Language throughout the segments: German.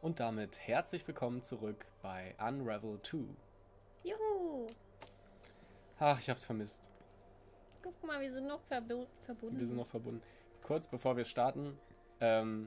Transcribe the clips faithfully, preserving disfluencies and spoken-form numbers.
Und damit herzlich willkommen zurück bei Unravel zwei. Juhu! Ach, ich hab's vermisst. Guck mal, wir sind noch verbu verbunden. Wir sind noch verbunden. Kurz bevor wir starten, ähm,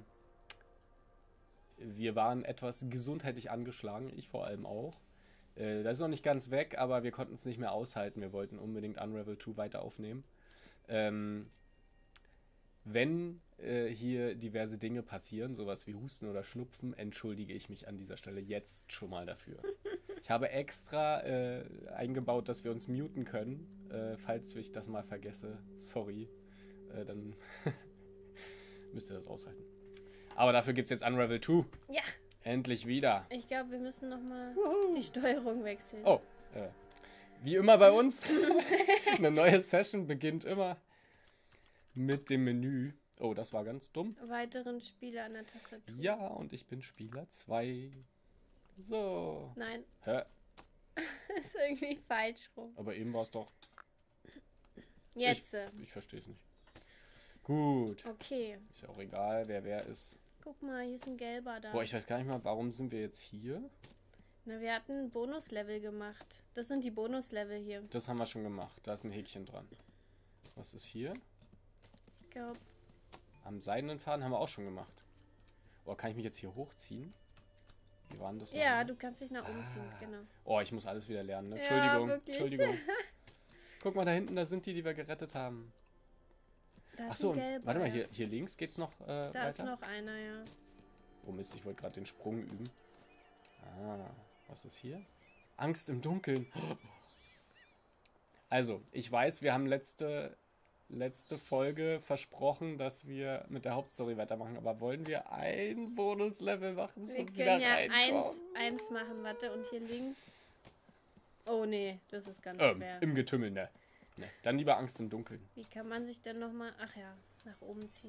wir waren etwas gesundheitlich angeschlagen, ich vor allem auch. Äh, das ist noch nicht ganz weg, aber wir konnten es nicht mehr aushalten. Wir wollten unbedingt Unravel zwei weiter aufnehmen. Ähm, wenn äh, hier diverse Dinge passieren, sowas wie Husten oder Schnupfen, entschuldige ich mich an dieser Stelle jetzt schon mal dafür. Ich habe extra äh, eingebaut, dass wir uns muten können, äh, falls ich das mal vergesse. Sorry. Äh, dann müsst ihr das aushalten. Aber dafür gibt es jetzt Unravel zwei. Ja. Endlich wieder. Ich glaube, wir müssen nochmal die Steuerung wechseln. Oh, äh, wie immer bei uns. Eine neue Session beginnt immer mit dem Menü. Oh, das war ganz dumm. Weiteren Spieler an der Tastatur. Ja, und ich bin Spieler zwei. So. Nein. Hä? Das ist irgendwie falsch rum. Aber eben war es doch... Jetzt. Ich, ich verstehe es nicht. Gut. Okay. Ist ja auch egal, wer wer ist. Guck mal, hier ist ein gelber da. Boah, ich weiß gar nicht mal, warum sind wir jetzt hier? Na, wir hatten ein Bonuslevel gemacht. Das sind die Bonuslevel hier. Das haben wir schon gemacht. Da ist ein Häkchen dran. Was ist hier? Ich glaube... Am seidenen Faden haben wir auch schon gemacht. Oh, kann ich mich jetzt hier hochziehen? Wie war denn das? Ja, noch? du kannst dich nach oben ziehen, Ah. genau. Oh, ich muss alles wieder lernen. Ne? Ja, Entschuldigung, wirklich. Entschuldigung. Guck mal, da hinten, da sind die, die wir gerettet haben. Da ist Achso, ein gelber. warte mal, ja. hier, hier links geht's noch äh, Da weiter? ist noch einer, ja. Oh Mist, ich wollte gerade den Sprung üben. Ah, was ist hier? Angst im Dunkeln. Also, ich weiß, wir haben letzte, letzte Folge versprochen, dass wir mit der Hauptstory weitermachen. Aber wollen wir ein Bonuslevel machen Wir zum können wieder ja reinkommen? eins, eins machen, warte, und hier links. Oh nee, das ist ganz Ähm, schwer. im Getümmel, ne. ne. Dann lieber Angst im Dunkeln. Wie kann man sich denn nochmal, ach ja, nach oben ziehen?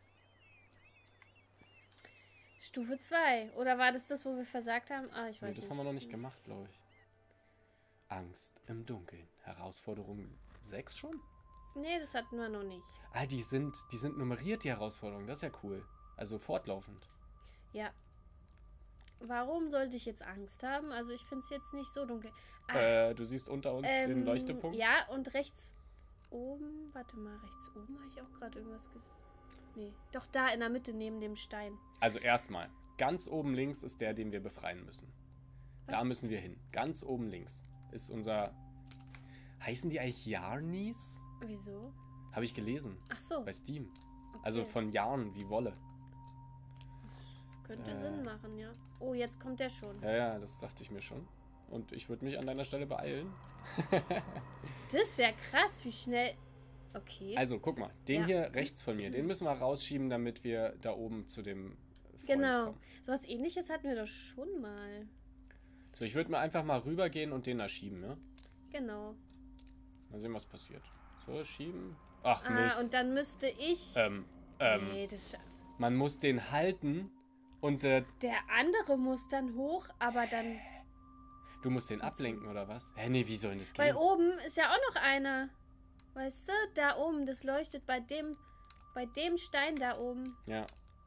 Stufe zwei. Oder war das das, wo wir versagt haben? Ah, ich Nee, weiß das nicht. haben wir noch nicht gemacht, glaube ich. Angst im Dunkeln. Herausforderung sechs schon? Nee, das hatten wir noch nicht. Ah, die sind, die sind nummeriert, die Herausforderungen. Das ist ja cool. Also fortlaufend. Ja. Warum sollte ich jetzt Angst haben? Also ich finde es jetzt nicht so dunkel. Ach, Äh, du siehst unter uns den ähm, Leuchtepunkt? Ja, und rechts oben, warte mal, rechts oben habe ich auch gerade irgendwas gesehen. Nee, doch da in der Mitte neben dem Stein. Also erstmal, ganz oben links ist der, den wir befreien müssen. Da Was? müssen wir hin. Ganz oben links ist unser... Heißen die eigentlich Yarnies? Wieso? Habe ich gelesen. Ach so. Bei Steam. Okay. Also von Yarn wie Wolle. Könnte Äh. Sinn machen, ja. Oh, jetzt kommt der schon. Ja, ja, das dachte ich mir schon. Und ich würde mich an deiner Stelle beeilen. Das ist ja krass, wie schnell... Okay. Also, guck mal. Den Ja. hier rechts von mir, den müssen wir rausschieben, damit wir da oben zu dem Freund Genau. kommen. So was ähnliches hatten wir doch schon mal. So, ich würde mir einfach mal rübergehen und den da schieben, ne? Genau. Mal sehen, was passiert. So, schieben. Ach, Ah, Mist. und dann müsste ich... ähm, ähm, nee, das scha- man muss den halten und äh, der andere muss dann hoch, aber dann... du musst den ablenken, oder was? Hä, nee, wie soll denn das Weil gehen? oben ist ja auch noch einer. Weißt du? Da oben, das leuchtet bei dem... Bei dem Stein da oben. Ja.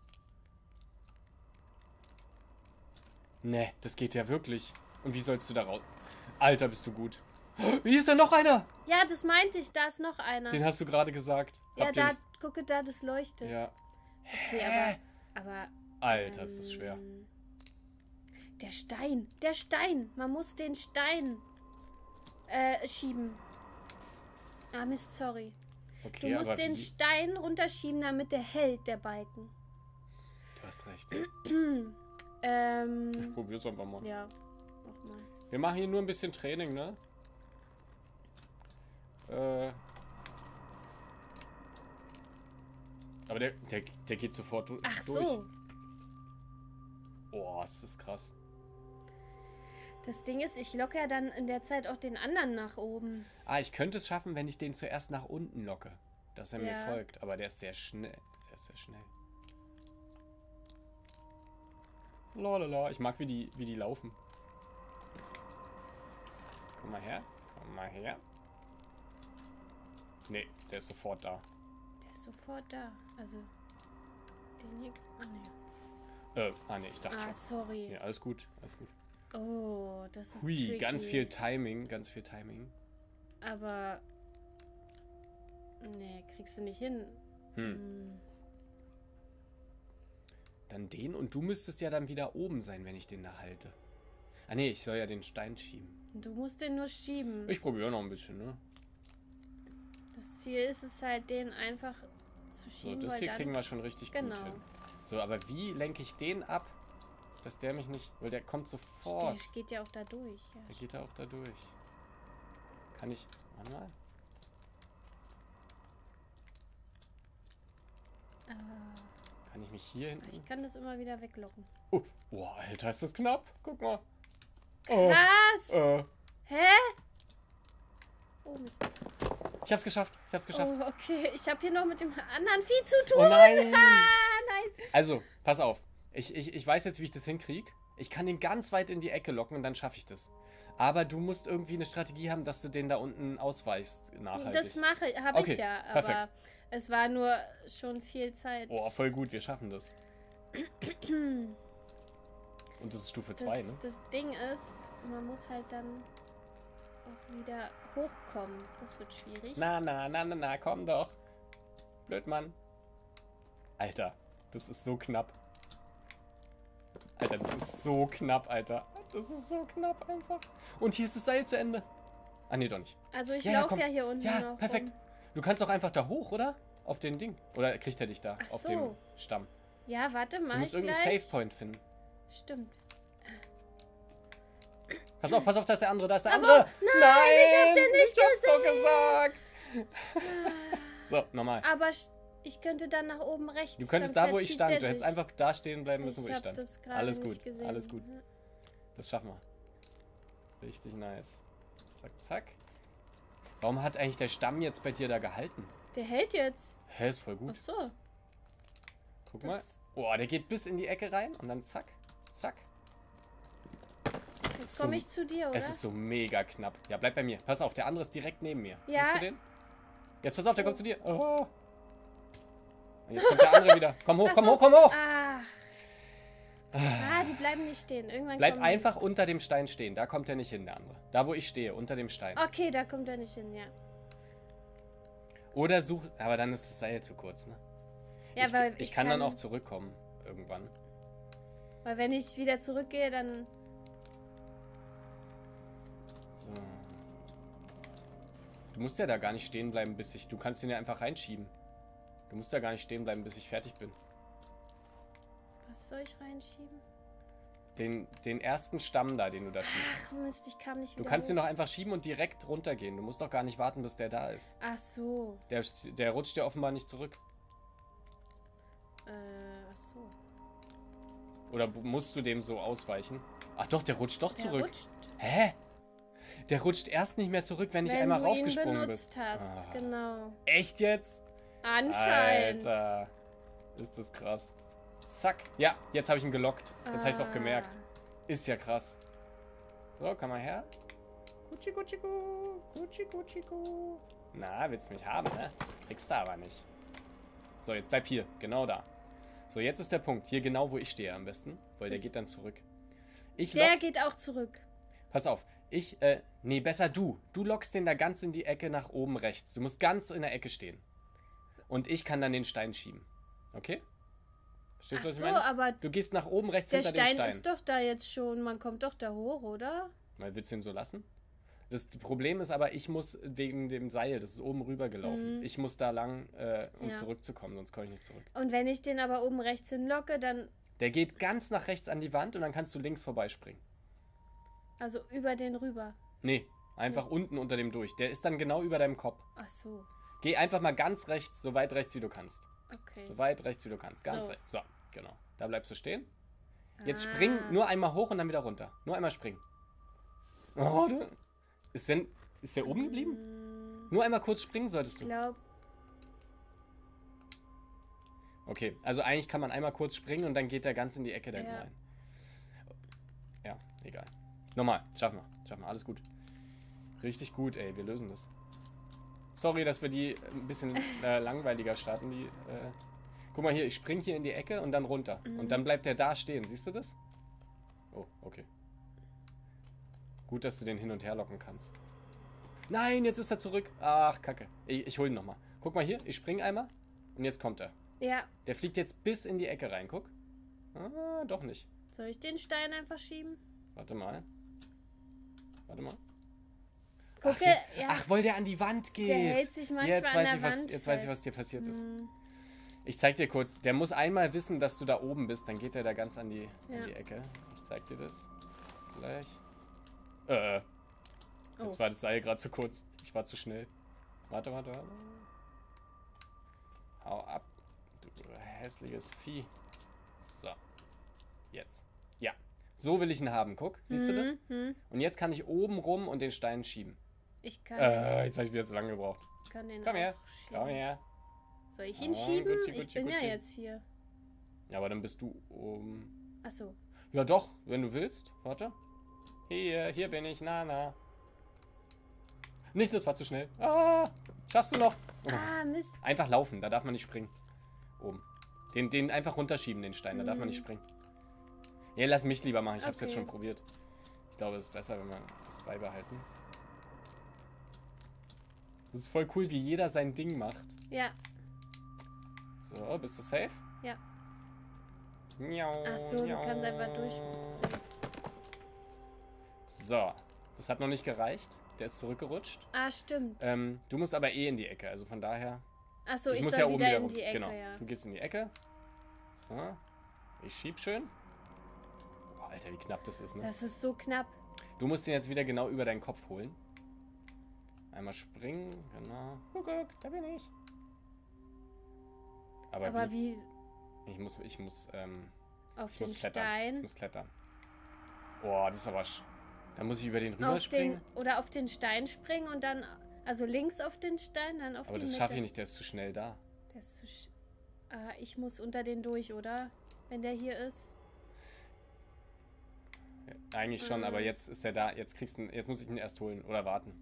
Ne, das geht ja wirklich. Und wie sollst du da raus... Alter, bist du gut. Hier ist ja noch einer! Ja, das meinte ich, da ist noch einer. Den hast du gerade gesagt. ja, Habt ihr da, nicht- gucke da, das leuchtet. Ja. Okay, aber... Aber... Alter, ist das schwer. ähm, Der Stein, der Stein. Man muss den Stein äh, schieben. Ah, Mist, sorry. Okay, Du musst aber den wie? Stein runterschieben, damit der hält, der Balken. Du hast recht. Ähm, Ich probier's einfach mal. ja, mach mal. Wir machen hier nur ein bisschen Training, ne? Äh. Aber der, der, der geht sofort du Ach durch. so. Oh, ist das krass. Das Ding ist, ich locke ja dann in der Zeit auch den anderen nach oben. Ah, ich könnte es schaffen, wenn ich den zuerst nach unten locke. Dass er mir Ja. folgt. Aber der ist sehr schnell. Der ist sehr schnell. Lalala. Ich mag, wie die, wie die laufen. Komm mal her. Komm mal her. Nee, der ist sofort da. Der ist sofort da. Also, den hier... Ah, ne. Äh, ah ne, ich dachte Ah, schon. sorry. Nee, alles gut, alles gut. Oh, das ist Hui, tricky. ganz viel Timing, ganz viel Timing. Aber... Nee, kriegst du nicht hin. Hm. Hm. Dann den und du müsstest ja dann wieder oben sein, wenn ich den da halte. Ah ne, ich soll ja den Stein schieben. Du musst den nur schieben. Ich probiere noch ein bisschen, ne? Das Ziel ist es halt, den einfach zu So, schieben, das weil hier dann... kriegen wir schon richtig Genau. gut hin. So, aber wie lenke ich den ab, dass der mich nicht... Weil der kommt sofort. Der geht ja auch da durch. Ja. Der geht da auch da durch. Kann ich... Warte mal. Ah, Kann ich mich hier hinten... ich kann das immer wieder weglocken. Oh, boah, Alter, ist das knapp. Guck mal. Oh, Krass! äh, Hä? Oh, Mist. ich hab's geschafft. Ich hab's geschafft. Oh, okay. Ich habe hier noch mit dem anderen Vieh zu tun. Oh nein! Ah, nein. Also, pass auf. Ich, ich, ich weiß jetzt, wie ich das hinkriege. Ich kann den ganz weit in die Ecke locken und dann schaffe ich das. Aber du musst irgendwie eine Strategie haben, dass du den da unten ausweichst nachhaltig. Das mache ich, habe Okay, ich ja, aber perfekt. es war nur schon viel Zeit. Oh, voll gut, wir schaffen das. Und das ist Stufe zwei, das, ne? das Ding ist, man muss halt dann auch wieder hochkommen. Das wird schwierig. Na, na, na, na, na, komm doch. Blöd, Mann. Alter, das ist so knapp. Alter, das ist so knapp, Alter. Das ist so knapp einfach. Und hier ist das Seil zu Ende. Ah, nee, doch nicht. Also ich Ja, ja, laufe komm. ja hier unten Ja, noch perfekt. rum. Du kannst doch einfach da hoch, oder? Auf den Ding. Oder kriegt er dich da? Ach auf so. dem Stamm. Ja, warte, Du mach musst ich irgendeinen gleich. Save Point finden. Stimmt. Pass auf, pass auf, da ist der andere, da ist der Aber- andere. nein, ich hab den nicht ich hab's doch gesehen. gesagt. So, nochmal. Aber sch- ich könnte dann nach oben rechts. Du könntest dann da, wo ich verzieht stand. der Du hättest sich. einfach da stehen bleiben müssen, wo ich hab stand. das gerade Alles nicht gut, gesehen. alles gut. Das schaffen wir. Richtig nice. Zack, zack. Warum hat eigentlich der Stamm jetzt bei dir da gehalten? Der hält jetzt. Hä, ist voll gut. Ach so. Guck das- mal. Oh, der geht bis in die Ecke rein und dann zack, zack. Es Jetzt ist komme so- ich zu dir, oder? Es ist so mega knapp. Ja, bleib bei mir. Pass auf, der andere ist direkt neben mir. Ja. Siehst du den? Jetzt pass auf, der kommt zu dir. Oh. Und jetzt kommt der andere wieder. Komm hoch, Ach komm so. hoch, komm hoch. Ah. Ah, die bleiben nicht stehen. Irgendwann Bleib kommen einfach unter dem Stein stehen. Da kommt er nicht hin, der andere. Da, wo ich stehe, unter dem Stein. Die. Okay, da kommt er nicht hin, ja. Oder such... Aber dann ist das Seil zu kurz, ne? Ja, ich, weil ich, kann, dann auch zurückkommen. Irgendwann. Weil wenn ich wieder zurückgehe, dann... So. Du musst ja da gar nicht stehen bleiben, bis ich... Du kannst ihn ja einfach reinschieben. Du musst ja gar nicht stehen bleiben, bis ich fertig bin. Was soll ich reinschieben? Den, den ersten Stamm da, den du da schiebst. Ach Mist, ich kam nicht Du wieder kannst ihn hoch. doch einfach schieben und direkt runtergehen. Du musst doch gar nicht warten, bis der da ist. Ach so. Der, der rutscht ja offenbar nicht zurück. Äh, ach so. Oder musst du dem so ausweichen? Ach doch, der rutscht doch Der zurück. rutscht, Hä? Der rutscht erst nicht mehr zurück, wenn ich wenn einmal du ihn raufgesprungen benutzt bist. hast. Ah. Genau. Echt jetzt? Anscheinend. Alter. Ist das krass. Zack. Ja, jetzt habe ich ihn gelockt. Jetzt habe ich es auch Ah. gemerkt. Ist ja krass. So, komm mal her. Gucci, gucci, gu. Gucci, gucci, gu. Na, willst du mich haben, ne? Kriegst du aber nicht. So, jetzt bleib hier. Genau da. So, jetzt ist der Punkt. Hier genau, wo ich stehe am besten. Weil der Das- geht dann zurück. Ich Der lock... geht auch zurück. Pass auf. Ich, äh, nee, besser du. Du lockst den da ganz in die Ecke nach oben rechts. Du musst ganz in der Ecke stehen. Und ich kann dann den Stein schieben. Okay? Verstehst Ach du, was so, ich meine? aber Du gehst nach oben rechts der hinter Stein, den Stein. ist doch da jetzt schon. Man kommt doch da hoch, oder? Mal, willst du ihn so lassen? Das Problem ist aber, ich muss wegen dem Seil, das ist oben rüber gelaufen. Mhm. Ich muss da lang, äh, um Ja. zurückzukommen, sonst komme ich nicht zurück. Und wenn ich den aber oben rechts hinlocke, dann... Der geht ganz nach rechts an die Wand und dann kannst du links vorbeispringen. Also über den rüber. Nee, einfach unten unter dem durch. Der ist dann genau über deinem Kopf. Ach so. Geh einfach mal ganz rechts, so weit rechts wie du kannst. Okay. So weit rechts wie du kannst. Ganz So. rechts. So, genau. Da bleibst du stehen. Jetzt Ah. spring nur einmal hoch und dann wieder runter. Nur einmal springen. Oh, du. Ist denn. Ist der oben geblieben? Hm, Nur einmal kurz springen solltest Ich du. glaube... Okay, also eigentlich kann man einmal kurz springen und dann geht der ganz in die Ecke da hinten Ja. rein. Ja, egal. Nochmal, schaffen wir. Schaffen wir, alles gut. Richtig gut, ey, wir lösen das. Sorry, dass wir die ein bisschen äh, langweiliger starten, die äh, Guck mal hier, ich spring hier in die Ecke und dann runter. Mhm. Und dann bleibt der da stehen. Siehst du das? Oh, okay. Gut, dass du den hin und her locken kannst. Nein, jetzt ist er zurück. Ach, kacke. Ich, ich hol ihn nochmal. Guck mal hier, ich spring einmal. Und jetzt kommt er. Ja. Der fliegt jetzt bis in die Ecke rein. Guck. Ah, doch nicht. Soll ich den Stein einfach schieben? Warte mal. Warte mal. Gucke, Ach, jetzt, ja. ach, weil der an die Wand geht. Der hält sich manchmal jetzt an weiß der ich, was, Wand Jetzt weiß ich, fest. was dir passiert ist. Hm. Ich zeig dir kurz. Der muss einmal wissen, dass du da oben bist. Dann geht er da ganz an die, Ja. an die Ecke. Ich zeig dir das. Gleich. Äh. Jetzt Oh. war das Seil gerade zu kurz. Ich war zu schnell. Warte, warte, warte. Hau ab. Du hässliches Vieh. So. Jetzt. Ja. So will ich ihn haben. Guck. Siehst du das? Mhm. Und jetzt kann ich oben rum und den Stein schieben. Ich kann, Äh, jetzt habe ich wieder zu lange gebraucht. kann den Komm auch her. schieben. Komm her. Soll ich ihn Oh, schieben? Gucci, ich Gucci, bin ja Gucci. jetzt hier. Ja, aber dann bist du oben. Achso. Ja doch, wenn du willst. Warte. Hier, hier bin ich. Na, na. Nicht, das war zu schnell. Ah, schaffst du noch. Ah, Mist. Einfach laufen, da darf man nicht springen. Oben. Den, den einfach runterschieben, den Stein, da darf man nicht Mhm. springen. Ja, lass mich lieber machen, ich hab's jetzt Okay. schon probiert. Ich glaube, es ist besser, wenn wir das beibehalten. Das ist voll cool, wie jeder sein Ding macht. Ja. So, bist du safe? Ja. Miau, Ach so, du miau. kannst einfach durchspringen. So, das hat noch nicht gereicht. Der ist zurückgerutscht. Ah, stimmt. Ähm, du musst aber eh in die Ecke, also von daher... Achso, ich, muss soll ja oben wieder in runter. die Ecke, Genau, ja. du gehst in die Ecke. So, ich schieb schön. Boah, Alter, wie knapp das ist, ne? Das ist so knapp. Du musst den jetzt wieder genau über deinen Kopf holen. Einmal springen, genau. Guck, guck, da bin ich. Aber, Aber wie? wie Ich muss, ich muss, ähm, auf ich den muss klettern. Ich Stein. muss klettern. Boah, das ist aber... sch- Da muss ich über den Auf rüberspringen. den, oder auf den Stein springen und dann, also links auf den Stein, dann auf Aber die das Mitte. schaffe ich nicht, der ist zu schnell da. Der ist zu sch ah, ich muss unter den durch, oder? Wenn der hier ist. Ja, eigentlich schon, Mhm. aber jetzt ist der da. Jetzt kriegst du, ihn- jetzt muss ich ihn erst holen oder warten.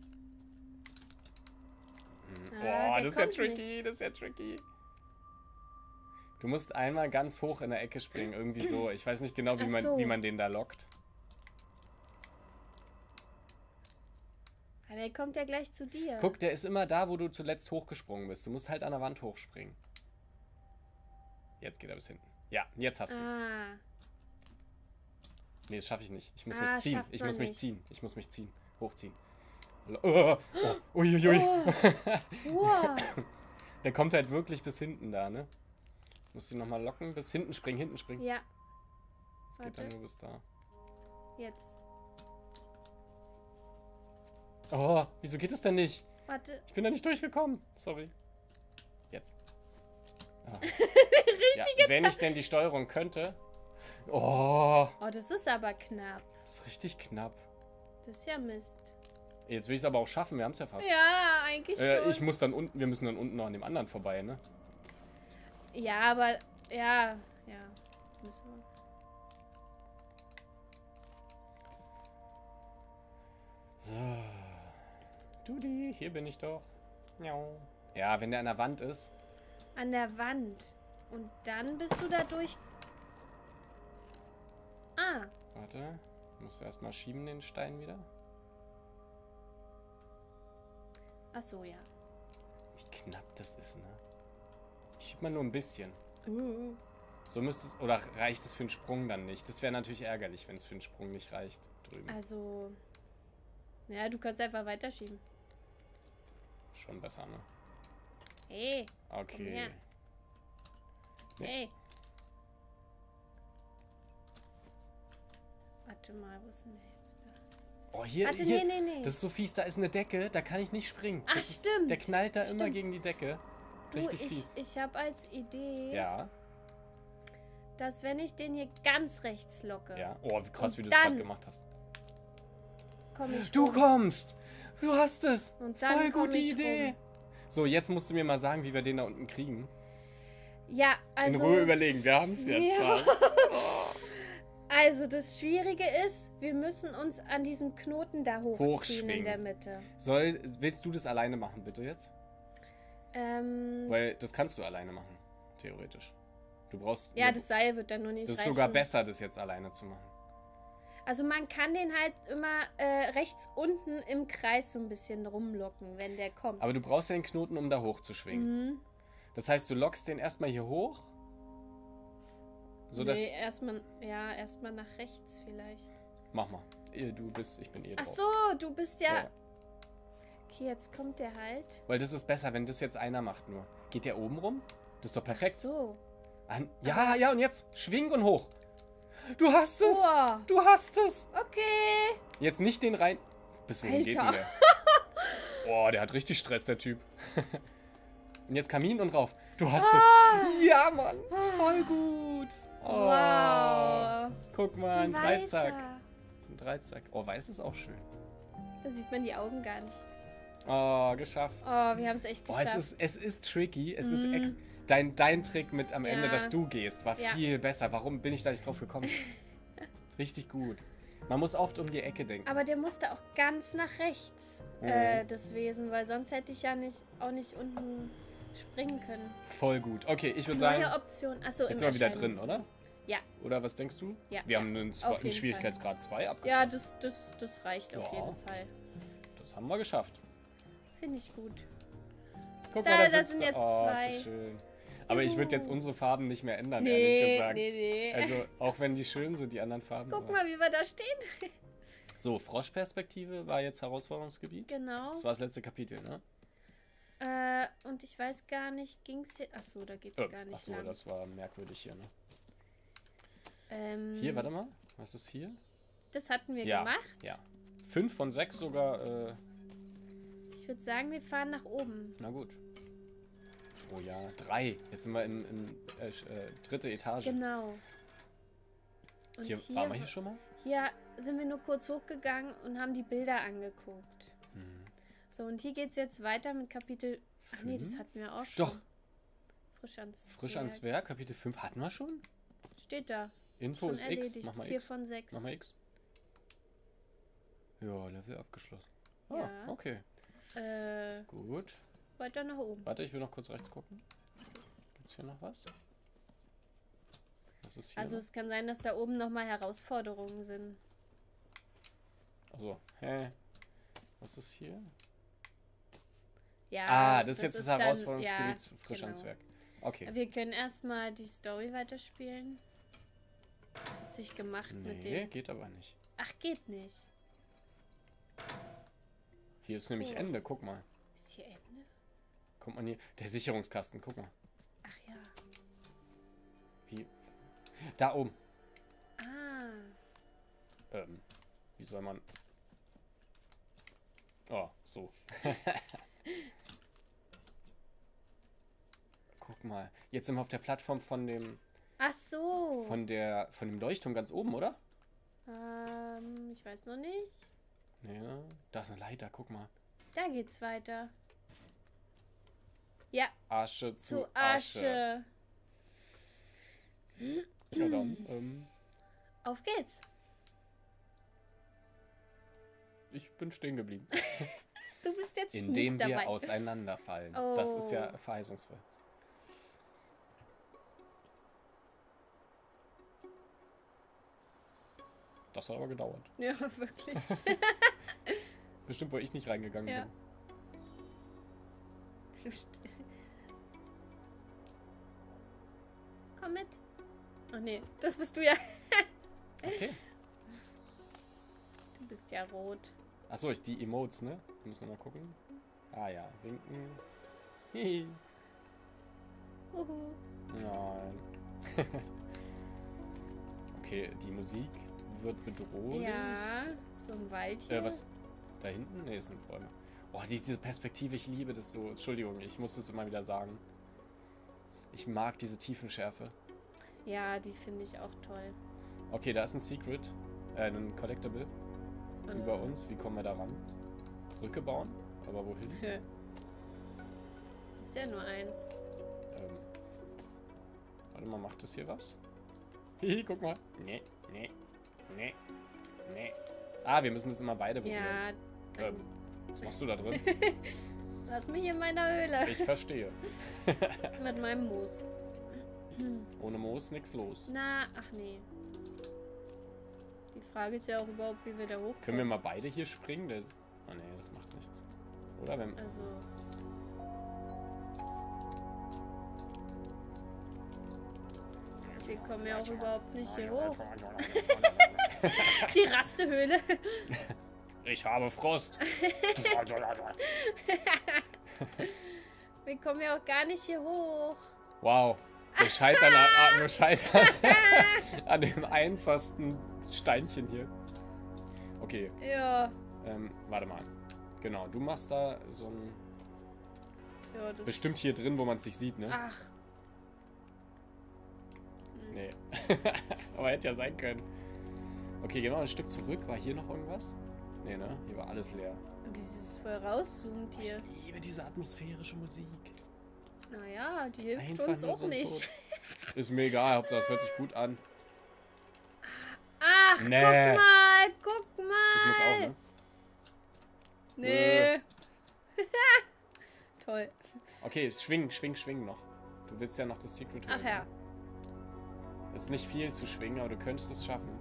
Hm. Ah, Boah, der das ist ja kommt tricky, nicht. das ist ja tricky. Du musst einmal ganz hoch in der Ecke springen, irgendwie so. Ich weiß nicht genau, wie Ach man, so. wie man den da lockt. Aber der kommt ja gleich zu dir. Guck, der ist immer da, wo du zuletzt hochgesprungen bist. Du musst halt an der Wand hochspringen. Jetzt geht er bis hinten. Ja, jetzt hast du ihn. Ah, Nee, das schaffe ich nicht. Ich muss Ah, mich ziehen. schafft Ich man muss mich nicht. ziehen. Ich muss mich ziehen. Hochziehen. Oh, oh, uiuiui. Oh. wow. Der kommt halt wirklich bis hinten da, ne? Musst du ihn nochmal locken. Bis hinten springen, hinten springen. Ja, Das geht warte. dann nur bis da. jetzt. Oh, wieso geht es denn nicht? Warte. Ich bin da nicht durchgekommen. Sorry. Jetzt. Ah. Ja, wenn ich denn die Steuerung könnte. Oh, Oh, das ist aber knapp. das ist richtig knapp. Das ist ja Mist. Jetzt will ich es aber auch schaffen. Wir haben es ja fast. Ja, eigentlich Äh, schon. ich muss dann unten, wir müssen dann unten noch an dem anderen vorbei, ne? Ja, aber, ja, ja. Müssen wir. So. Dudi, hier bin ich doch. Miau. Ja, wenn der an der Wand ist. An der Wand. Und dann bist du da durch. Ah, Warte. Musst du erstmal schieben den Stein wieder. ach so, ja. Wie knapp das ist, ne? Ich schieb mal nur ein bisschen. Uh. So müsste es. Oder reicht es für einen Sprung dann nicht? Das wäre natürlich ärgerlich, wenn es für einen Sprung nicht reicht. Drüben. Also, ja, du kannst einfach weiterschieben. Schon besser, ne? Hey, Komm Okay. her. Nee. hey. Warte mal, wo ist denn der jetzt da? Oh, hier, Warte, hier. nee, nee, nee. Das ist so fies, da ist eine Decke, da kann ich nicht springen. Ach, Das ist, stimmt. Der knallt da immer Stimmt. gegen die Decke. Du, Richtig ich, fies. ich habe als Idee, Ja, dass wenn ich den hier ganz rechts locke, ja. Oh, wie krass, Und wie du das gerade dann- gemacht hast. komme ich Du rum. kommst! Du hast es! Und dann Voll komm gute ich Idee! rum. So, jetzt musst du mir mal sagen, wie wir den da unten kriegen. Ja, In also, Ruhe überlegen, wir haben es jetzt. Ja. Was? also das Schwierige ist, wir müssen uns an diesem Knoten da hochziehen Hochschwingen. in der Mitte. Soll, willst du das alleine machen, bitte jetzt? Ähm, Weil das kannst du alleine machen, theoretisch. Du brauchst... Ja, das Seil wird dann nur nicht Das ist reichen. sogar besser, das jetzt alleine zu machen. Also man kann den halt immer äh, rechts unten im Kreis so ein bisschen rumlocken, wenn der kommt. Aber du brauchst ja den Knoten, um da hoch zu schwingen. Mhm. Das heißt, du lockst den erstmal hier hoch. So dass... Nee, erstmal, ja, erstmal nach rechts vielleicht. Mach mal. Du bist, ich bin eh Ach drauf. so, du bist ja... Ja. Okay, jetzt kommt der halt. Weil das ist besser, wenn das jetzt einer macht nur. Geht der oben rum? Das ist doch perfekt. Ach so. An, ja, ja, und jetzt schwing und hoch. Du hast es! Oh, Du hast es! okay. Jetzt nicht den rein... Bis wohin geht denn Alter. der? Boah, der hat richtig Stress, der Typ. Und jetzt Kamin und rauf. Du hast Ah. es. Ja, Mann. Voll gut. Oh. Wow. Guck mal, ein Weißer. Dreizack. Ein Dreizack. Oh, weiß ist auch schön. Da sieht man die Augen gar nicht. Oh, geschafft. Oh, wir haben es echt Oh, geschafft. es ist, es ist tricky. Es Mhm. ist ex dein, dein Trick mit am Ende, Ja. dass du gehst, war Ja. viel besser. Warum bin ich da nicht drauf gekommen? Richtig gut. Man muss oft um die Ecke denken. Aber der musste auch ganz nach rechts, Mhm. äh, das Wesen, weil sonst hätte ich ja nicht, auch nicht unten springen können. Voll gut. Okay, ich würde Neue sagen, Option. Achso, jetzt im sind wir wieder drin, Erscheinungs- oder? Ja. Oder was denkst du? Ja. Wir haben einen, Zwe- Auf einen jeden Schwierigkeitsgrad zwei Ja, abgeschlossen. das, das, das reicht auf Ja. jeden Fall. Das haben wir geschafft. Finde ich gut. Guck Da, mal, da das sitzt sind er. jetzt Oh, zwei. ist so schön. Aber ich würde jetzt unsere Farben nicht mehr ändern, ehrlich Nee, gesagt. nee, nee. Also, auch wenn die schön sind, die anderen Farben. Guck aber- mal, wie wir da stehen. So, Froschperspektive war jetzt Herausforderungsgebiet. Genau. Das war das letzte Kapitel, ne? Äh, und ich weiß gar nicht, ging's hier... Achso, da geht's Äh, gar nicht Achso, lang. das war merkwürdig hier, ne? Ähm, Hier, warte mal. Was ist hier? Das hatten wir Ja, gemacht. ja. Fünf von sechs sogar, äh, Ich würde sagen, wir fahren nach oben. na gut. Oh ja, drei. Jetzt sind wir in, in äh, sch- äh, dritte Etage. Genau. Und Hier, hier, waren wir hier schon mal? hier sind wir nur kurz hochgegangen und haben die Bilder angeguckt. Hm. So, und hier geht's jetzt weiter mit Kapitel... Ach nee, das Fünf? hatten wir auch schon. Doch, Frisch ans frisch ans Werk, Kapitel fünf hatten wir schon? Steht da. Info Schon ist erledigt. X. Mach mal Vier X. von sechs. Mach mal X. Ja, Level abgeschlossen. Ah, Ja. okay. Äh, Gut. weiter nach oben. Warte, ich will noch kurz rechts gucken. Gibt's hier noch was? Was ist hier? Also noch? es kann sein, dass da oben nochmal Herausforderungen sind. Achso, hä? Was ist hier? Ja, ah, das ist jetzt das dann- Herausforderungsgebiet ja, frisch genau. ans Werk. Okay. Wir können erstmal die Story weiterspielen. Das wird sich gemacht mit Nee, dem... geht aber nicht. Ach, geht nicht. Hier ist So. nämlich Ende, guck mal. Ist hier Ende? Kommt man hier. Der Sicherungskasten, guck mal. Ach ja. Wie. Da oben. Ah. Ähm, wie soll man. Oh, so. Guck mal. Jetzt sind wir auf der Plattform von dem. Ach so. Von der. Von dem Leuchtturm ganz oben, oder? Ähm, ich weiß noch nicht. Ja. Da ist eine Leiter, guck mal. Da geht's weiter. Ja, Asche zu, zu Asche. Asche. Ja, dann. Ähm, Auf geht's. ich bin stehen geblieben. Du bist jetzt Indem nicht dabei. wir auseinanderfallen. Das ist ja Oh. verheißungsvoll. Das hat aber gedauert. Ja, wirklich. Bestimmt, wo ich nicht reingegangen Ja. bin. Du st- Komm mit. Ach nee, das bist du ja. Okay. Du bist ja rot. Achso, ich- die Emotes, ne? Wir müssen mal gucken. Ah ja, winken. Hihi. Uhu. Nein. Okay, die Musik wird bedrohlich. Ja, so im Wald hier. Äh, was? Da hinten? Ne, es sind Bäume. Oh, diese Perspektive, ich liebe das so. Entschuldigung, ich muss das immer wieder sagen. Ich mag diese Tiefenschärfe. Ja, die finde ich auch toll. Okay, da ist ein Secret. Äh, ein Collectible. Äh, Über uns. Wie kommen wir da ran? Brücke bauen? Aber wohin? Ist ja nur eins. ähm. Warte mal, macht das hier was? Hihi, guck mal. Nee, nee, nee, nee. Ah, wir müssen das immer beide berühren. Ja, Ähm, was machst du da drin? lass mich in meiner Höhle. Ich verstehe. Mit meinem Moos. Ohne Moos nichts los. Na, ach nee. Die Frage ist ja auch überhaupt, wie wir da hochkommen. Können wir mal beide hier springen? Das, oh nee, das macht nichts. Oder wenn... Also... Wir kommen ja auch überhaupt nicht hier hoch. Die Rastehöhle. Ich habe Frust. Wir kommen ja auch gar nicht hier hoch. Wow. Wir scheitern, an, wir scheitern an dem einfachsten Steinchen hier. Okay. Ja. Ähm, warte mal. Genau, du machst da so ein... Ja, das bestimmt hier drin, wo man es nicht sieht, ne? Ach. Nee. Aber hätte ja sein können. Okay, gehen wir mal ein Stück zurück. War hier noch irgendwas? Nee, ne? Hier war alles leer. Wie ist es voll rauszoomt hier? Ich liebe diese atmosphärische Musik. Naja, die hilft Einfach uns nur auch so ein nicht. Tod. Ist mir egal, Hauptsache es hört sich gut an. Ach, Nee. guck mal, guck mal. Ich muss auch, ne? Nee. Toll. Okay, schwing, schwing, schwing noch. Du willst ja noch das Secret Ach holen, ja. ne? Ist nicht viel zu schwingen, aber du könntest es schaffen.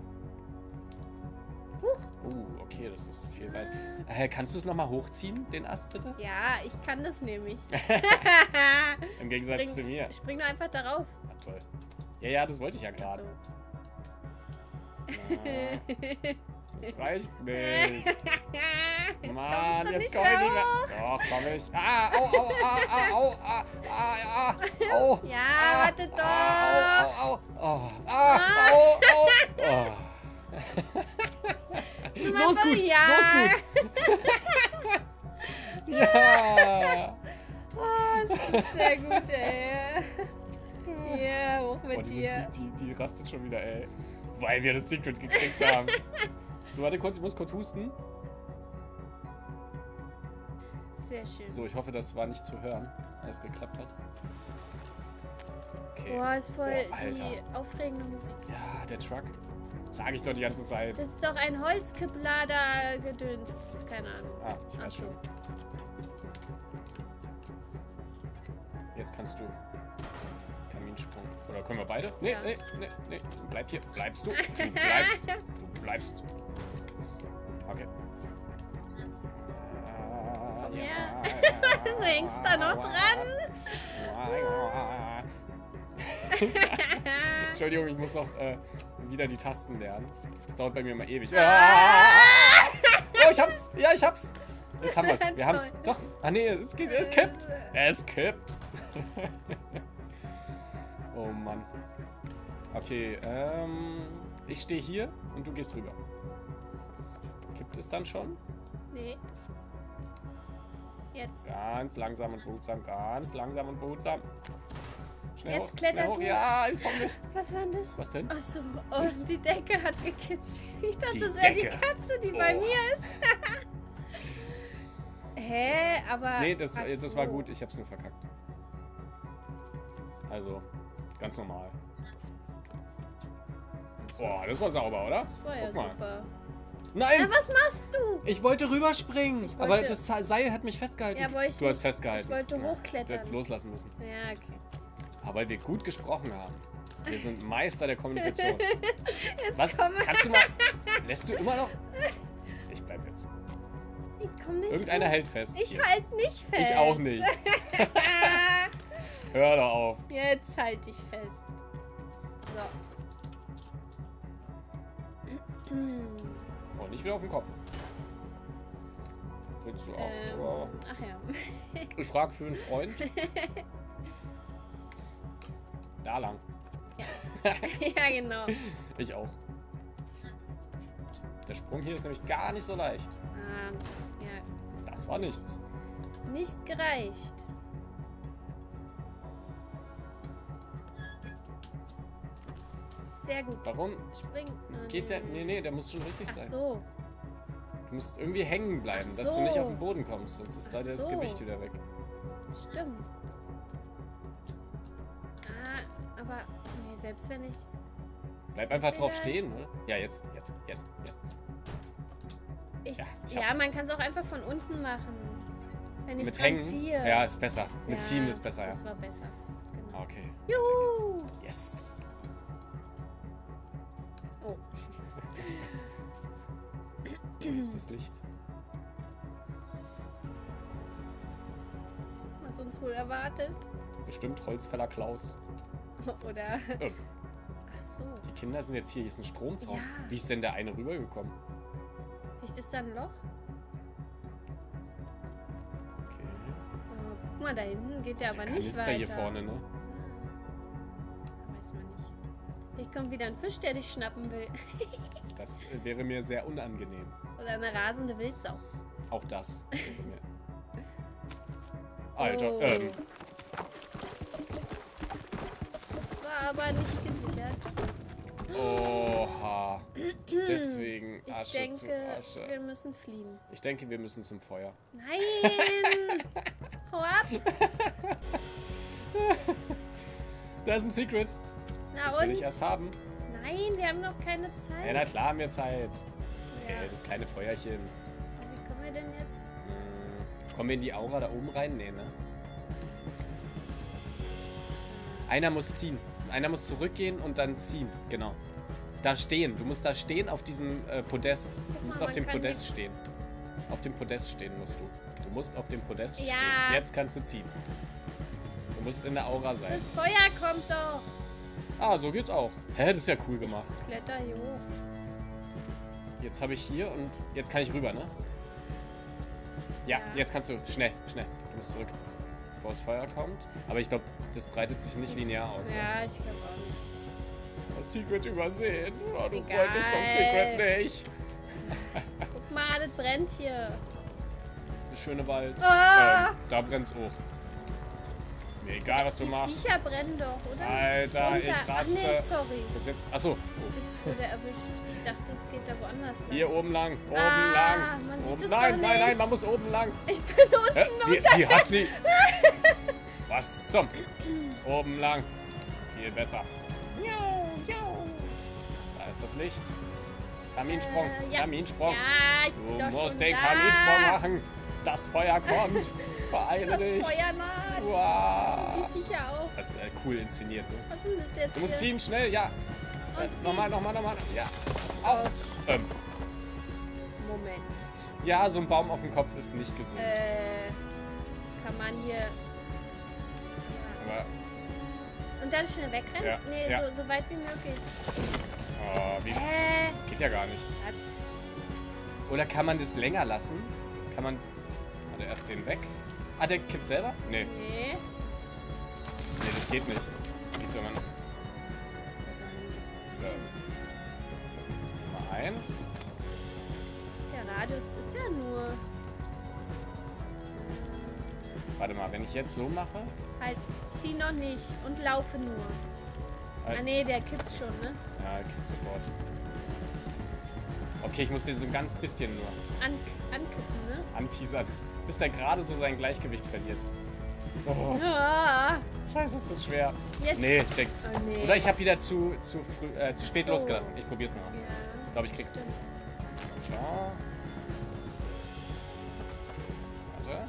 Huch. Uh, okay, das ist viel weit. Äh, kannst du es nochmal hochziehen, den Ast bitte? Ja, ich kann das nämlich. Im Gegensatz Spring, zu mir. Spring doch einfach darauf. Ah, toll. Ja, ja, das wollte ich ja gerade. So. Na, das reicht nicht. Jetzt Mann, kommst du jetzt nicht komm ich mehr nicht mehr. hoch. Doch, komm ich. Ah, au, au, ah, ah, au, ah, ah, ah, au. Ja, ah, warte doch. Ah, au, au, au. Oh, ah, au, au. Oh. So ist gut, Ja. so ist gut. Ja. Oh, das ist sehr gut, ey. Ja, hoch mit Oh, die dir. Musik, die, die rastet schon wieder, ey. Weil wir das Secret gekriegt haben. So, warte kurz, ich muss kurz husten. Sehr schön. So, ich hoffe, das war nicht zu hören, als es geklappt hat. Okay. Boah, ist voll Boah, Alter. die aufregende Musik. Ja, der Truck. Sag ich doch die ganze Zeit. Das ist doch ein Holzkipplader-Gedöns. Keine Ahnung. Ah, ich Ach weiß so. schon. Jetzt kannst du Kaminsprung. Oder können wir beide? Nee, Ja. nee, nee, nee. Bleib hier. Bleibst du. Du bleibst. Du bleibst. Okay. Komm her. Du hängst da noch dran. Entschuldigung, ich muss noch äh, wieder die Tasten lernen. Das dauert bei mir immer ewig. Ah. Oh, ich hab's! Ja, ich hab's! Jetzt haben wir's. Wir haben's. Toll. Doch. Ah nee, es geht. Es kippt. Es kippt. Oh Mann. Okay, ähm. Ich stehe hier und du gehst rüber. Kippt es dann schon? Nee. Jetzt. Ganz langsam und behutsam. Ganz langsam und behutsam. Schnell Jetzt hoch, klettert schnell hoch. du. Ja, ich komm nicht. Was war denn das? Was denn? Achso, oh, die Decke hat gekitzelt. Ich dachte, Die das wäre die Decke. Katze, die bei Oh. mir ist. Hä? Aber. Nee, das, ach das so. war gut. Ich hab's nur verkackt. Also, ganz normal. Boah, das war sauber, oder? Das war ja Guck mal. super. Nein! Na, was machst du? Ich wollte rüberspringen, Ich aber wollte- das Seil hat mich festgehalten. Ja, aber ich du hast nicht- festgehalten. ich wollte Ja, hochklettern. Du hättest loslassen müssen. Ja, okay. Aber weil wir gut gesprochen haben. Wir sind Meister der Kommunikation. Jetzt Was? komm. Kannst du mal... Lässt du immer noch... Ich bleib jetzt. Ich komm nicht. Irgendeiner hoch. hält fest. Ich hier. halt nicht fest. Ich auch nicht. Hör doch auf. Jetzt halt dich fest. So. Oh, nicht wieder auf den Kopf. Willst du auch? Ähm, Oh. ach ja. Ich frage für einen Freund. Da lang. Ja, genau. Ich auch. Der Sprung hier ist nämlich gar nicht so leicht. Ähm, ja. Das war nichts. Nicht gereicht. Sehr gut. Warum Spring. Ah, geht der... nee. Nee, nee, der muss schon richtig Ach sein. so. Du musst irgendwie hängen bleiben, Ach dass du nicht so. auf den Boden kommst. Sonst ist da Ach das so. Gewicht wieder weg. Stimmt. Ah, aber nee, selbst wenn ich... Bleib So einfach drauf vielleicht. stehen, oder? Ja, jetzt, jetzt, jetzt. Ja. Ich, Ja, ich ja, hab's. man kann es auch einfach von unten machen. Wenn ich Mit dran Hängen? ziehe. Ja, ist besser. Mit Ja, Ziehen ist besser, ja. Das war besser. Genau. Okay. Juhu! Yes! Oh. Wo ist das Licht? Was uns wohl erwartet. Bestimmt Holzfäller Klaus. Oder... Ähm, Ach so. die Kinder sind jetzt hier. Hier ist ein Stromzaun. Ja. Wie ist denn der eine rübergekommen? Vielleicht ist da ein Loch. Okay. Oh, guck mal, da hinten geht der aber Der nicht Kanister weiter. hier vorne, ne? Ja, weiß man nicht. Vielleicht kommt wieder ein Fisch, der dich schnappen will. Das äh, wäre mir sehr unangenehm. Oder eine rasende Wildsau. Auch das wäre mir... Alter, Oh. ähm... Das war aber nicht gesichert. Oha. Deswegen Ich Asche zu denke, Asche. wir müssen fliehen. Ich denke, wir müssen zum Feuer. Nein! Hau ab! Da ist ein Secret. Na Das will und? ich erst haben. Nein, wir haben noch keine Zeit. Ja, na klar haben wir Zeit. Ja. Okay, das kleine Feuerchen. Aber wie kommen wir denn jetzt? Hm. Kommen wir in die Aura da oben rein? Nee, ne? Einer muss ziehen. Einer muss zurückgehen und dann ziehen. Genau. Da stehen. Du musst da stehen auf diesem äh, Podest. Du musst mal, auf dem man kann Podest stehen. Auf dem Podest stehen musst du. Du musst auf dem Podest Ja. stehen. Jetzt kannst du ziehen. Du musst in der Aura sein. Das Feuer kommt doch. Ah, so geht's auch. Hä, das ist ja cool gemacht. Kletter hier hoch. Jetzt habe ich hier und jetzt kann ich rüber, ne? Ja, Ja. jetzt kannst du. Schnell, schnell. Du musst zurück. Bevor das Feuer kommt. Aber ich glaube, das breitet sich nicht linear aus. ne? Ja, ich glaube auch nicht. Das Secret übersehen. Oh, du Egal. wolltest das Secret nicht. Guck mal, das brennt hier. Der schöne Wald. Ah! Ähm, da brennt's auch. Mir egal, was du Die machst. Viecher brennen doch, oder? Alter, Unter- ich Ach raste. nee, sorry. Bis jetzt. Achso. Oh. Ich wurde erwischt. Ich dachte, es geht da woanders lang. Hier oben lang. Oben Ah, lang. man sieht oben. es Nein, doch nein, nein, nicht. man muss oben lang. Ich bin unten Hä? Wie, unter. wie hat sie? Was zum? Oben lang. Viel besser. Da ist das Licht. Kaminsprung. Äh, ja. Kaminsprung. Ja, ich bin Du doch musst schon den da. Kaminsprung machen. Das Feuer kommt. Beeile Das dich. Feuer naht. Wow. Die Viecher auch. Das ist äh, cool inszeniert. Ne? Was ist denn das jetzt Du musst hier? ziehen, schnell, ja. Und Äh, ziehen. nochmal, nochmal, nochmal. Ja. Au. Autsch. Ähm, Moment. ja, so ein Baum auf dem Kopf ist nicht gesund. Äh, kann man hier... Ja. Aber, Und dann schnell wegrennen? Ja, Nee, ja. So, so weit wie möglich. oh, wie, Hä? das geht ja gar nicht. Hat. Oder kann man das länger lassen? Kann man... Hat er erst den weg? Ah, der kippt selber? Nee, Nee. nee, das geht nicht. Wie soll man... Was soll denn das? Äh, Nummer eins. Der Radius ist ja nur... Warte mal, wenn ich jetzt so mache... Halt, zieh noch nicht und laufe nur. Halt. Ah nee, der kippt schon, ne? Ja, kippt sofort. Okay, ich muss den so ein ganz bisschen nur An ankippen, ne? anteasern. Bis er gerade so sein Gleichgewicht verliert. Oh, Ja. scheiße, ist das schwer. Jetzt. Nee, ich denk, Oh, nee. oder ich habe wieder zu, zu, früh, äh, zu spät So. losgelassen. Ich probier's nochmal. Ja. Ich glaube, ich krieg's. Stimmt. Schau. Warte.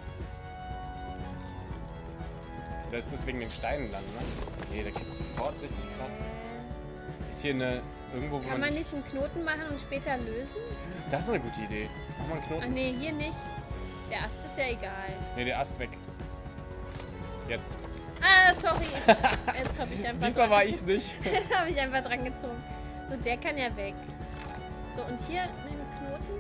Oder ist das wegen den Steinen dann, ne? Nee, der kippt sofort richtig krass. Äh, Ist hier eine... Irgendwo, wo Kann man man sich... nicht einen Knoten machen und später lösen? Das ist eine gute Idee. Mach mal einen Ach Knoten. nee, hier nicht. Der Ast ist ja egal. Nee, der Ast weg. Jetzt. Ah, sorry. Ich, jetzt habe ich einfach... Diesmal war ich's nicht. Jetzt habe ich einfach dran gezogen. So, der kann ja weg. So, und hier einen Knoten.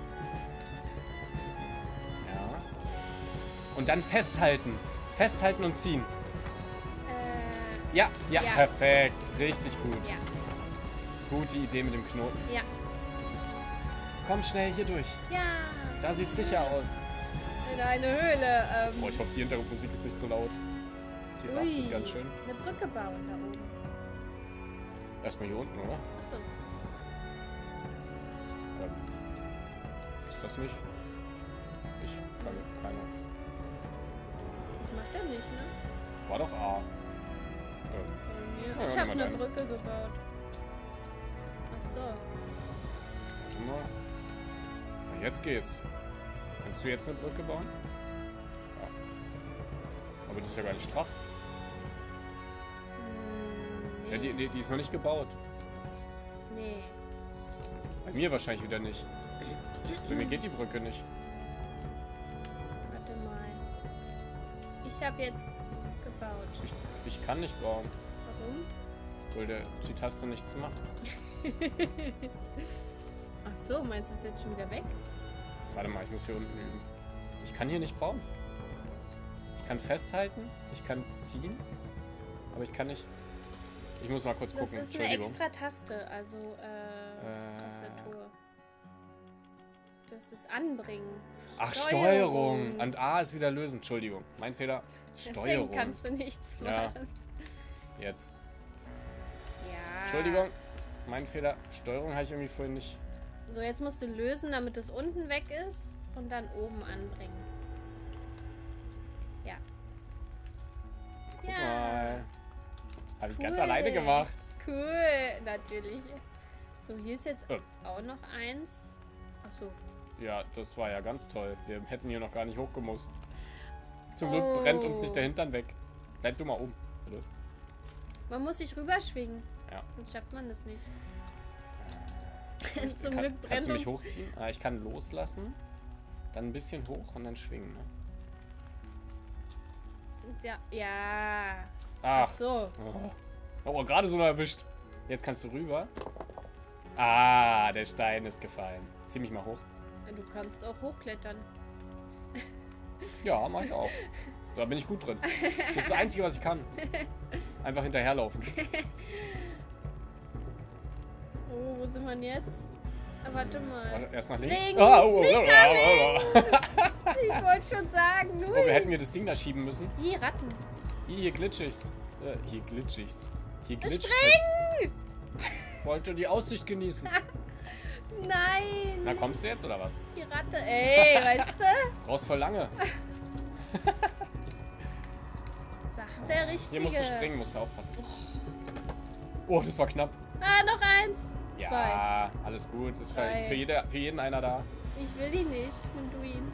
Ja. Und dann festhalten. Festhalten und ziehen. Äh, Ja, ja, Ja. perfekt. Richtig gut. ja. Gute Idee mit dem Knoten. Ja. Komm schnell hier durch. Ja. Da sieht's sicher aus. In eine Höhle. Ähm, Boah, ich hoffe, die Hintergrundmusik ist nicht so laut. Die rastet ui, ganz schön. Eine Brücke bauen da oben. Erstmal hier unten, oder? Achso. Ähm, ist das nicht? Ich kann keine. Das macht er nicht, ne? War doch A. Ähm, Bei mir. Ja, Ich ja, habe nimm mal eine deine. Brücke gebaut. Achso. warte mal. Na, jetzt geht's. Kannst du jetzt eine Brücke bauen? Ja. Aber die ist ja gar nicht straff. Nee. Ja, die, die, die ist noch nicht gebaut. Nee. Bei mir wahrscheinlich wieder nicht. Bei mir geht die Brücke nicht. Warte mal. Ich habe jetzt gebaut. Ich, ich kann nicht bauen, Warum? weil der, die Taste nichts macht. Ach so, meinst du es jetzt schon wieder weg? Warte mal, ich muss hier unten üben. Ich kann hier nicht bauen. Ich kann festhalten, ich kann ziehen, aber ich kann nicht... Ich muss mal kurz Das gucken, ist eine Entschuldigung. extra Taste, also äh, Äh. Tastatur. Das ist Anbringen. Ach, Steuerung. Und A ist wieder lösen. Entschuldigung, mein Fehler. Deswegen Steuerung. kannst du nichts Ja. machen. Jetzt. Ja. Entschuldigung, mein Fehler. Steuerung habe ich irgendwie vorhin nicht... So, jetzt musst du lösen, damit es unten weg ist und dann oben anbringen. Ja. Guck Ja. mal. Habe ich Cool. ganz alleine gemacht. Cool, natürlich. So, hier ist jetzt Äh. auch noch eins. Achso. Ja, das war ja ganz toll. Wir hätten hier noch gar nicht hochgemusst. Zum Glück Oh. brennt uns nicht der Hintern weg. Bleib du mal oben, bitte. Man muss sich rüberschwingen. Ja. Sonst schafft man das nicht. Ich- Zum kann, Glück brennt kannst du mich uns... hochziehen? Ah, ich kann loslassen. Dann ein bisschen hoch und dann schwingen. Ne? Ja. Ja. Ach. Ach so. Oh, oh gerade so noch erwischt. Jetzt kannst du rüber. Ah, der Stein ist gefallen. Zieh mich mal hoch. Du kannst auch hochklettern. Ja, mach ich auch. Da bin ich gut drin. Das ist das Einzige, was ich kann. Einfach hinterherlaufen. Oh, wo sind wir denn jetzt? Ah, warte mal. Warte, erst nach links. Links, Ah, oh, nicht oh, nach oh, oh, oh. Ich wollte schon sagen, Oh, wir Louis. hätten wir das Ding da schieben müssen. Hier, Ratten. Hier, hier glitsch ich's. Äh, hier glitsch ich's. Hier glitscht Spring! es. Wollte die Aussicht genießen. Nein. Na, kommst du jetzt oder was? Die Ratte. Ey, weißt du? Brauchst voll lange. Sagt der Richtige. Hier musst du springen, musst du aufpassen. Oh, das war knapp. Ah, noch eins. Zwei. Ja, alles gut. Ist für, Drei. für, jede, für jeden einer da. Ich will ihn nicht. Nimm du ihn.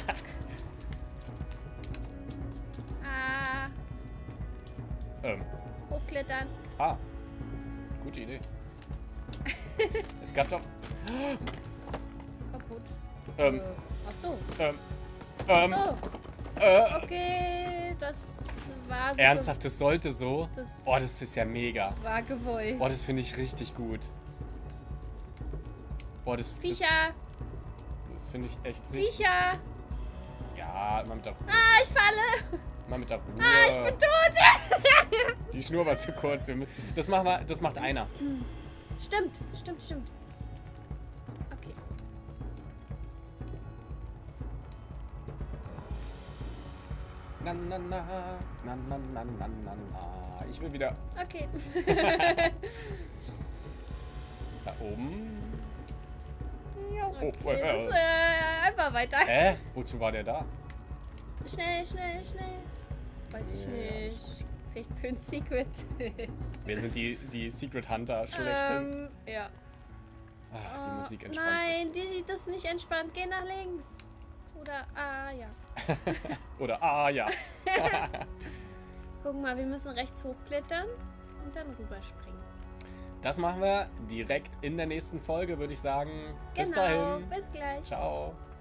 Ah. ähm, Hochklettern. ah. Gute Idee. Es gab doch... Kaputt. Ähm, Äh, Ach so. ähm, Ach ähm, so. äh, Okay, das war so. ernsthaft, das sollte so? Das Oh, das ist ja mega. war gewollt. Boah, das finde ich richtig gut. Boah, das, das, Viecher. das finde ich echt richtig... Viecher. Ja, immer mit der Ruhe. Ah, ich falle. Mal mit der Ruhe. Ah, ich bin tot. Die Schnur war zu kurz. Das, machen wir, das macht einer. Stimmt, stimmt, stimmt. Okay. Na, na, na, na, na, na, na, na, na. Ich will wieder Okay. da oben. Okay, Oh, äh, das, äh. äh, einfach weiter. Hä? Wozu war der da? Schnell, schnell, schnell. Weiß ich Ja, nicht. Vielleicht für ein Secret. Wir sind die, die Secret Hunter schlechthin. ähm, ja. Ach, die Oh, Musik entspannt nein, die sieht das nicht entspannt. Geh nach links. Oder, ah, ja. sich. Oder, ah, ja. Guck mal, wir müssen rechts hochklettern und dann rüberspringen. Das machen wir direkt in der nächsten Folge, würde ich sagen. Bis Genau, dahin. bis gleich. Ciao.